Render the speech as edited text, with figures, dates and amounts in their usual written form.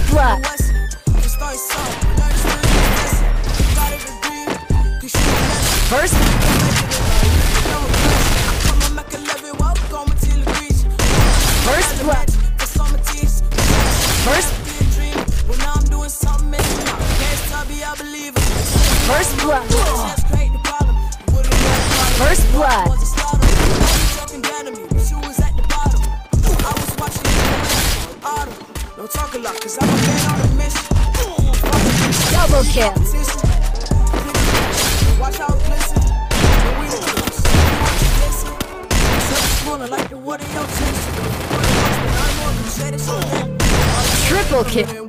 blood. First. First blood. First. First blood. First blood. Don't talk a lot, cause I'm a man on a mission. Double kill. Watch how it glisten. When we listen. Swollen like the wood in your chest. Triple kill.